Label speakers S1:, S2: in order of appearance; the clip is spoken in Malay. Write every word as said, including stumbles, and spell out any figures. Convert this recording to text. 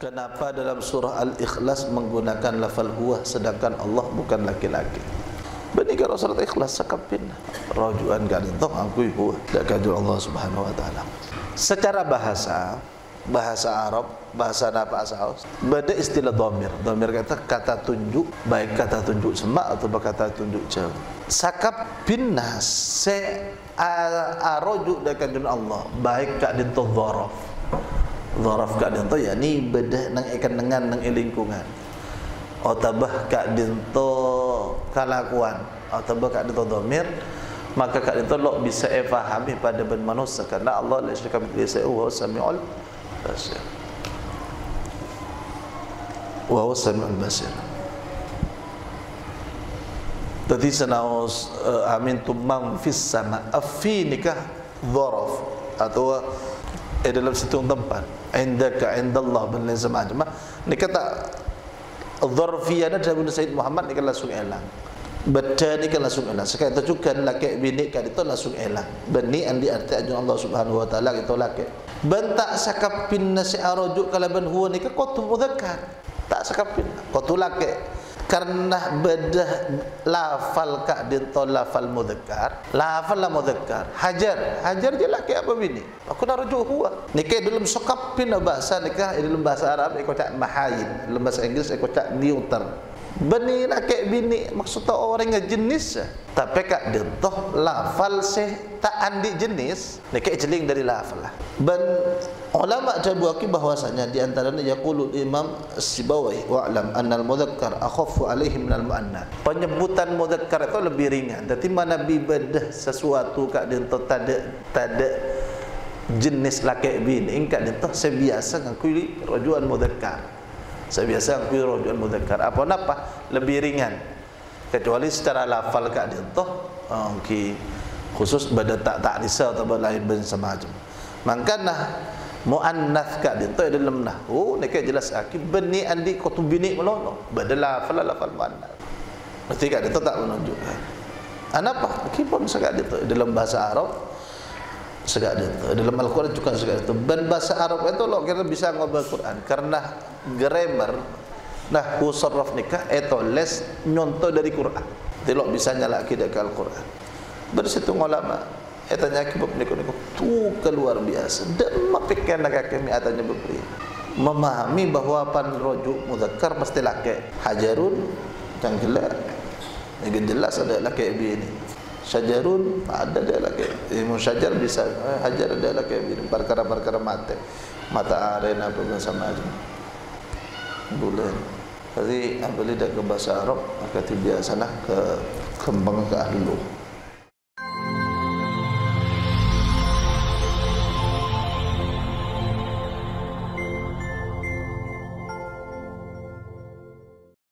S1: Kenapa dalam surah Al-Ikhlas menggunakan lafal huwa sedangkan Allah bukan laki-laki? Benika Rasulullah ikhlas sakapin rajuan ganitoh angkui huwa dak kajul Allah Subhanahu wa taala. Secara bahasa, bahasa Arab, bahasa napa asaus, beda istilah dhamir. Dhamir kata kata tunjuk, baik kata tunjuk semak atau kata tunjuk jauh. Sakapin nas se arojuk dak kajul Allah, baik kak dintoh dharaf. Dharaf kak dintoh yakni beda nang ikan dengan nang lingkungan. Otabah kak dinto kalakuan otabah kak dinto dhamir, maka kak dinto lo bisa fahami pada ben manusia karena Allah la syarika bihi wa huwa samiul basir. Wa huwa samiul basir. Tadi senaus uh, amin tumang fis sama afi nikah dharaf atau eh, dalam situ tempat indaka indallah bin lazim ajma nikah tak dzarfiyah dari Sayyid Muhammad ni kan langsung elang. Beda ni kan langsung elang. Sekarang itu juga laki bini kan itu langsung elang. Bani andi arti ajun Allah Subhanahu wa taala itu laki. Bentak sakapin nasi arajuk kalau ben huwa ni kan qatu mudzakkar. Tak sakapin qatu laki. Karena beda lafal ka dinto lafal mudzakkar. Lafal la mudzakkar. Hajar, hajar je laki apa bini? Aku nak rujuk huwa. Nikah dalam sakapin bahasa nikah dalam bahasa Arab ikut cak mahayin, dalam bahasa Inggris ikut cak neuter. Bani laki bini maksudnya orang yang jenis. Tapi kak dinto lafal seh tak andi jenis. Nikah jeling dari lafal lah. Ben ulama jabuaki bahwasanya di antaranya yaqulul Imam As-Sibawi wa'lam annal mudzakkar akhaffu alaihi minal muannas. Penyebutan mudzakkar itu lebih ringan. Dadi mana bibadah sesuatu kak dinto tada tada jenis laki bini ingkak dinto sebiasa ngakui rujukan mudzakkar. Sebiasa ngakui rujukan mudzakkar. Apa napa lebih ringan. Kecuali secara lafal kak dinto okay, khusus pada tak tak risau atau lain ben semacam. Makana muannats kak dinto dalam nahwu nek jelas akib bani andi qatu bini melono badala fala lafal muannats. Mesti kak dinto tak menunjukkan. Anapa? Meskipun segak dinto dalam bahasa Arab segak dinto dalam Al-Qur'an juga segak dinto. Ben bahasa Arab itu lo kira bisa ngobrol Quran karena grammar nahwu sarf nikah itu les nyontoh dari Quran. Tidak bisa nyala akidah ke Al-Qur'an. Bersitu ulama etanya kibab niku-niku tu keluar biasa dan mapikkan nak kami atanya beri memahami bahwa pan rujuk mudzakkar mesti laki hajarun yang jelas yang jelas ada laki bini syajarun ada ada laki ilmu syajar bisa hajar ada laki bini perkara-perkara mata mata arena apa sama aja bulan jadi apabila dah ke bahasa Arab maka biasalah ke kembang ke ahlu